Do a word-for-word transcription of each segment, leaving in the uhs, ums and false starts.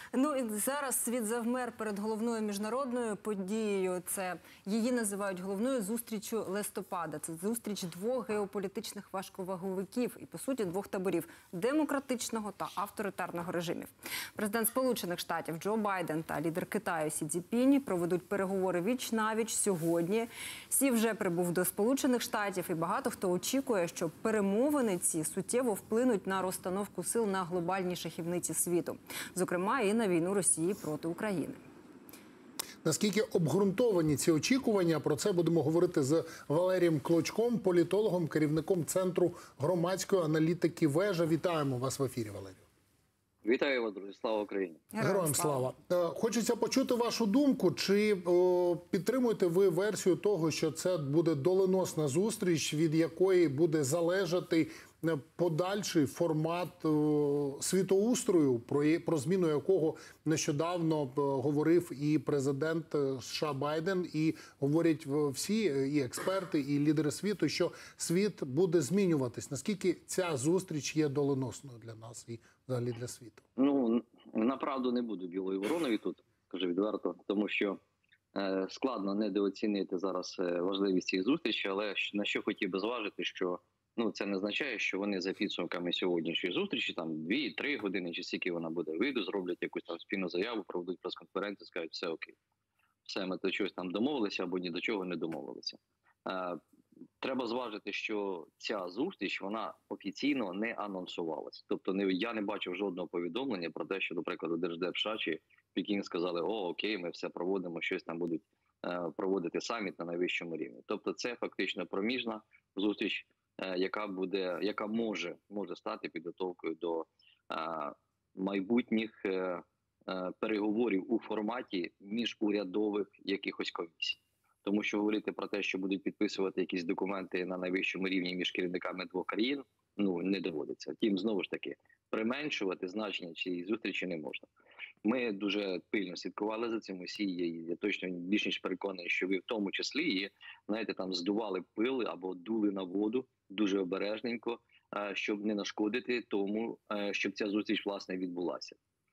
Ну і зараз світ завмер перед головною міжнародною подією. Це її називають головною зустріччю листопада. Це зустріч двох геополітичних важковаговиків і, по суті, двох таборів – демократичного та авторитарного режимів. Президент Сполучених Штатів Джо Байден та лідер Китаю Сі Цзіньпінь проведуть переговори віч-навіч сьогодні. Сі вже прибув до Сполучених Штатів, і багато хто очікує, що перемовини ці суттєво вплинуть на розстановку сил на глобальній шахівниці світу. Зокрема, і на війну Росії проти України. Наскільки обґрунтовані ці очікування, про це будемо говорити з Валерієм Клочком, політологом, керівником Центру громадської аналітики «Вежа». Вітаємо вас в ефірі, Валерію. Вітаю вас, друзі. Слава Україні. Героям слава. Хочеться почути вашу думку. Чи о, підтримуєте ви версію того, що це буде доленосна зустріч, від якої буде залежати подальший формат о, світоустрою, про, про зміну якого нещодавно о, говорив і президент США Байден, і говорять всі і експерти, і лідери світу, що світ буде змінюватись. Наскільки ця зустріч є доленосною для нас і взагалі для світу? Ну, направду не буду білою вороною тут, кажу відверто, тому що е, складно недооцінити зараз важливість цієї зустрічі, але на що хотів би зважити, що ну, це не означає, що вони за підсумками сьогоднішньої зустрічі, там дві-три години, чи скільки вона буде, вийдуть, зроблять якусь там спільну заяву, проведуть прес-конференцію, скажуть, все окей. Все, ми до чогось там домовилися або ні до чого не домовилися. Е, Треба зважити, що ця зустріч, вона офіційно не анонсувалась. Тобто не, я не бачив жодного повідомлення про те, що, до прикладу, Держдеп США чи Пекін сказали, о, окей, ми все проводимо, щось там будуть е, проводити саміт на найвищому рівні. Тобто це фактично проміжна зустріч, е, яка буде, яка може, може стати підготовкою до е, майбутніх е, е, переговорів у форматі міжурядових якихось комісій. Тому що говорити про те, що будуть підписувати якісь документи на найвищому рівні між керівниками двох країн, ну, не доводиться. Втім, знову ж таки, применшувати значення цієї зустрічі не можна. Ми дуже пильно слідкували за цим усі, і я точно більш ніж переконаний, що ви в тому числі і, знаєте, там здували пили або дули на воду дуже обережненько, щоб не нашкодити тому, щоб ця зустріч, власне, відбулася.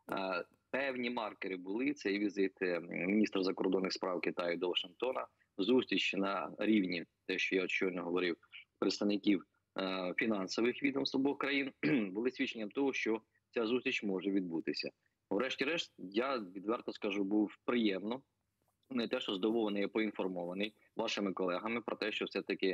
Певні маркери були, це і візит міністра закордонних справ Китаю до Вашингтона, зустріч на рівні, те, що я щойно говорив, представників е, фінансових відомств обох країн, були свідченням того, що ця зустріч може відбутися. Врешті-решт, я відверто скажу, був приємно, не те, що здивований, а поінформований вашими колегами про те, що все-таки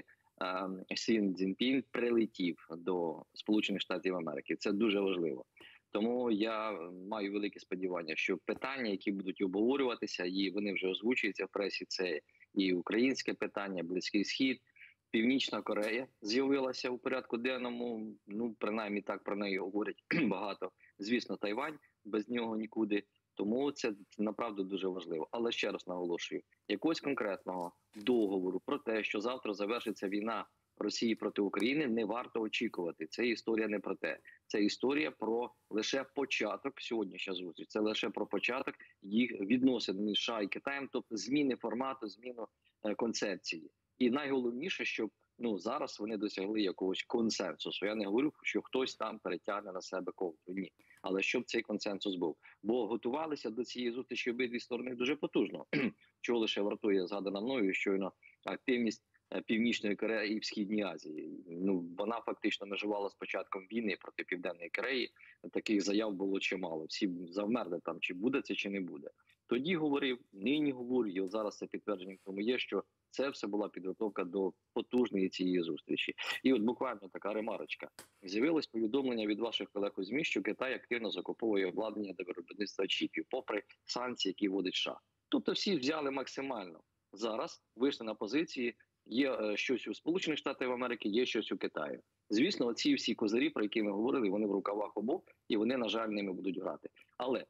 е, Сі Цзіньпінь прилетів до Сполучених Штатів Америки. Це дуже важливо. Тому я маю велике сподівання, що питання, які будуть обговорюватися, і вони вже озвучуються в пресі, це і українське питання, Близький Схід, Північна Корея з'явилася у порядку денному, ну, принаймні так про неї говорять багато. Звісно, Тайвань, без нього нікуди. Тому це, направду, дуже важливо. Але ще раз наголошую, якогось конкретного договору про те, що завтра завершиться війна Росії проти України, не варто очікувати. Це історія не про те. Це історія про лише початок, сьогоднішня зустріч, це лише про початок їх відносин між США і Китаєм, тобто зміни формату, зміну е, концепції. І найголовніше, щоб ну, зараз вони досягли якогось консенсусу. Я не говорю, що хтось там перетягне на себе ковдру, ні. Але щоб цей консенсус був. Бо готувалися до цієї зустрічі обидві сторони дуже потужно. Чого лише вартує згадана мною щойно активність Північної Кореї і в Східній Азії. Ну, вона фактично межувала з початком війни проти Південної Кореї. Таких заяв було чимало. Всі завмерли там, чи буде це, чи не буде. Тоді говорив, нині говорю, і от зараз це підтвердження тому є, що це все була підготовка до потужної цієї зустрічі. І от буквально така ремарочка. З'явилось повідомлення від ваших колег у ЗМІ, що Китай активно закуповує обладнання до виробництва чіпів, попри санкції, які вводить США. Тобто всі взяли максимально. Зараз вийшли на позиції, є щось у Сполучених Штатах Америки, є щось у Китаї. Звісно, оці всі козирі, про які ми говорили, вони в рукавах обох, і вони, на жаль, ними будуть грати. Але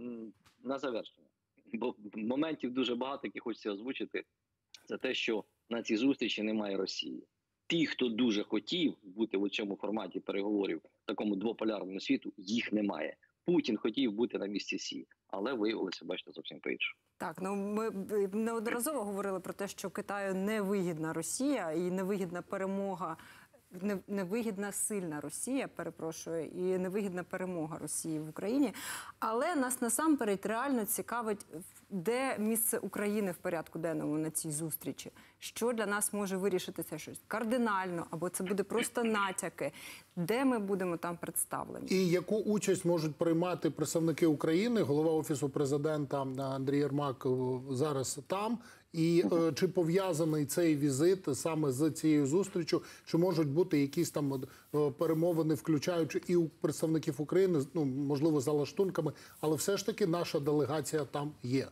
на завершення, бо моментів дуже багато, які хочеться озвучити, це те, що на цій зустрічі немає Росії. Ті, хто дуже хотів бути в цьому форматі переговорів, такому двополярному світу, їх немає. Путін хотів бути на місці Сі, але виявилося, бачите, зовсім по-іншому. Так, ну ми неодноразово говорили про те, що Китаю невигідна Росія і невигідна перемога не- невигідна сильна Росія, перепрошую, і невигідна перемога Росії в Україні. Але нас насамперед реально цікавить, де місце України в порядку денному на цій зустрічі. Що для нас може вирішити це щось кардинально, або це буде просто натяки, де ми будемо там представлені. І яку участь можуть приймати представники України? Голова Офісу президента Андрій Єрмак зараз там. І е, чи пов'язаний цей візит саме з цією зустрічю? Чи можуть бути якісь там е, перемовини, включаючи і у представників України, ну, можливо, за лаштунками, але все ж таки наша делегація там є?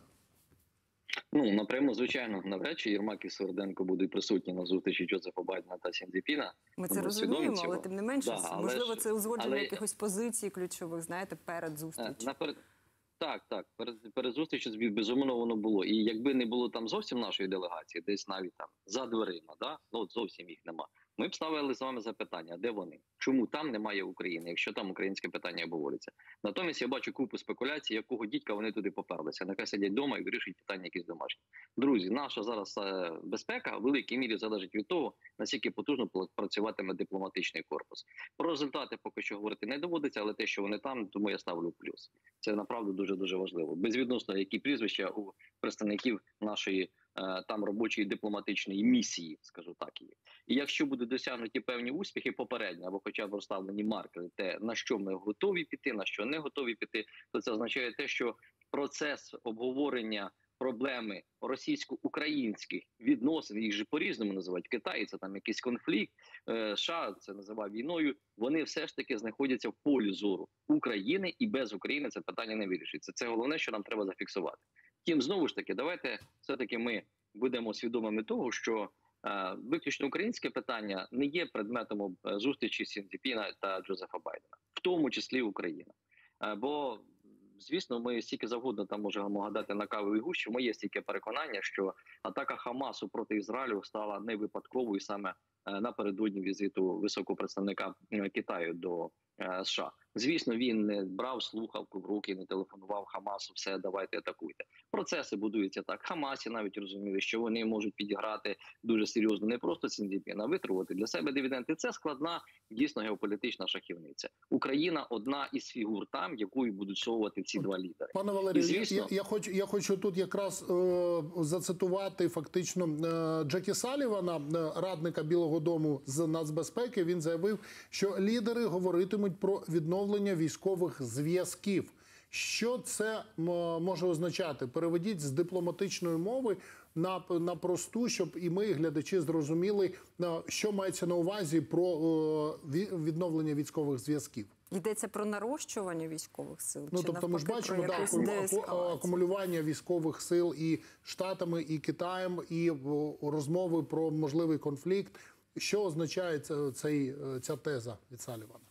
Ну, напряму, звичайно, навряд чи Єрмак і Сверденко будуть присутні на зустрічі Джозефа Байдена та Сіндзіпіна. Ми це розуміємо, але тим не менше, да, можливо, ж, це узгодження але... якихось позицій ключових, знаєте, перед зустрічю. Наперед... Так, так, перед, перед зустрічю, безумовно, воно було. І якби не було там зовсім нашої делегації, десь навіть там за дверима, да? Ну, от зовсім їх нема, ми б ставили з вами запитання, де вони? Чому там немає України, якщо там українське питання обговорюється? Натомість я бачу купу спекуляцій, якого дідька вони туди поперлися. Нехай сидять вдома і вирішують питання якісь домашні. Друзі, наша зараз е, безпека в великій мірі залежить від того, наскільки потужно працюватиме дипломатичний корпус. Про результати поки що говорити не доводиться, але те, що вони там, тому я ставлю плюс. Це направду дуже-дуже важливо. Безвідносно, які прізвища у представників нашої е, там робочої дипломатичної місії, скажу так, є. І якщо будуть досягнуті певні успіхи попередньо, або хоча б розставлені маркери, те, на що ми готові піти, на що не готові піти, то це означає те, що процес обговорення проблеми російсько-українських відносин, їх же по-різному називають, Китай, це там якийсь конфлікт, США це називає війною, вони все ж таки знаходяться в полі зору України, і без України це питання не вирішиться. Це головне, що нам треба зафіксувати. Втім, знову ж таки, давайте все-таки ми будемо свідомими того, що е, виключно українське питання не є предметом зустрічі Сіндзіпіна та Джозефа Байдена, в тому числі Україна. Е, бо звісно, ми стільки завгодно там можемо гадати на кавовій гущі. Моє стільки переконання, що атака Хамасу проти Ізраїлю стала не випадковою саме напередодні візиту високого представника Китаю до США. Звісно, він не брав слухавку в руки, не телефонував Хамасу, все, давайте атакуйте. Процеси будуються так. Хамасі навіть розуміли, що вони можуть підіграти дуже серйозно не просто Сіндзіпіна, а витримувати для себе дивіденди. Це складна, дійсно геополітична шахівниця. Україна одна із фігур там, якою будуть совувати ці два лідери. Пане Валерію, звісно... я, я, хочу, я хочу тут якраз е, зацитувати фактично е, Джекі Салівана, е, радника Білого дому з нацбезпеки. Він заявив, що лідери говоритимуть про відновлення військових зв'язків. Що це може означати? Переведіть з дипломатичної мови на, на просту, щоб і ми, глядачі, зрозуміли, що мається на увазі про відновлення військових зв'язків. Йдеться про нарощування військових сил? Ну, чи тобто ми ж бачимо, да, акумулювання військових сил і Штатами, і Китаєм, і розмови про можливий конфлікт. Що означає цей, ця теза від Салівана?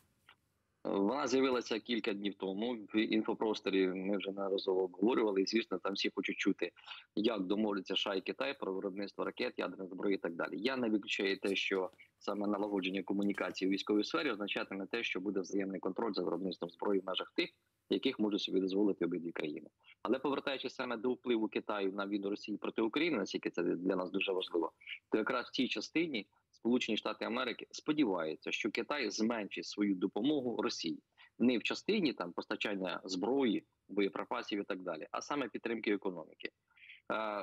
Вона з'явилася кілька днів тому в інфопросторі. Ми вже неодноразово обговорювали. І, звісно, там всі хочуть чути, як домовляться США і Китай про виробництво ракет, ядерної зброї і так далі. Я не виключаю те, що саме налагодження комунікації у військовій сфері означатиме те, що буде взаємний контроль за виробництвом зброї в межах тих, яких можуть собі дозволити обидві країни. Але повертаючись саме до впливу Китаю на війну Росії проти України, наскільки це для нас дуже важливо, то якраз в цій частині Сполучені Штати Америки сподіваються, що Китай зменшить свою допомогу Росії. Не в частині там постачання зброї, боєприпасів і так далі, а саме підтримки економіки. Е,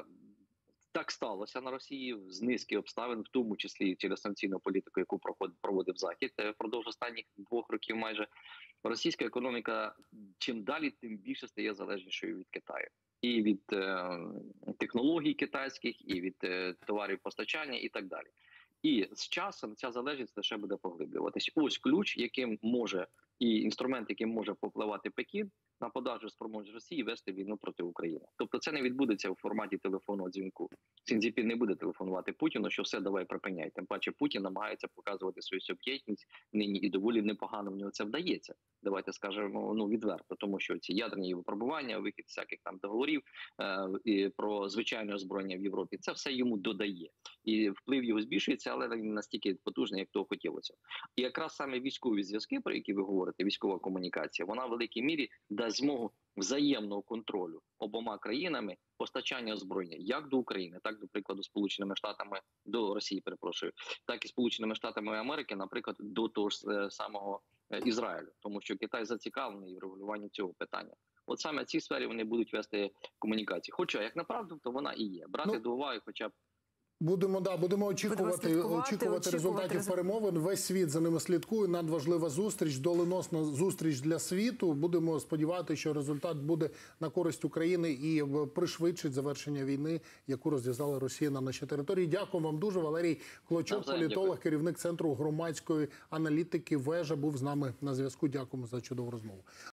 так сталося на Росії з низки обставин, в тому числі через санкційну політику, яку проводив Захід впродовж останніх двох років майже. Російська економіка чим далі, тим більше стає залежнішою від Китаю. І від е, технологій китайських, і від е, товарів постачання і так далі. І з часом ця залежність лише буде поглиблюватись. Ось ключ, яким може, і інструмент, яким може попливати Пекін на подальшу спроможність Росії вести війну проти України. Тобто це не відбудеться у форматі телефонного дзвінку. Сіндзіпін не буде телефонувати Путіну, що все, давай припиняй. Тим паче Путін намагається показувати свою суб'єктність нині і доволі непогано в нього це вдається. Давайте скажемо ну відверто, тому що ці ядерні випробування, вихід всяких там договорів е, і про звичайне озброєння в Європі, це все йому додає. І вплив його збільшується, але не настільки потужний, як того хотілося. І якраз саме військові зв'язки, про які ви говорите, військова комунікація, вона в великій мірі дає дасть змогу взаємного контролю обома країнами постачання озброєння як до України, так, до прикладу, Сполученими Штатами до Росії, перепрошую, так і Сполученими Штатами Америки, наприклад, до того ж е, самого е, Ізраїлю, тому що Китай зацікавлений в регулюванні цього питання. От саме в цій сфері вони будуть вести комунікації. Хоча, як направду, то вона і є. Брати Ну, до уваги хоча б. Будемо, да, будемо очікувати, слідкувати, очікувати, очікувати результатів результат- перемовин. Весь світ за ними слідкує. Надважлива зустріч, доленосна зустріч для світу. Будемо сподіватися, що результат буде на користь України і е, пришвидшить завершення війни, яку розв'язала Росія на нашій території. Дякую вам дуже. Валерій Клочок, Навзаєм, політолог, дякую. керівник Центру громадської аналітики «Вежа», був з нами на зв'язку. Дякуємо за чудову розмову.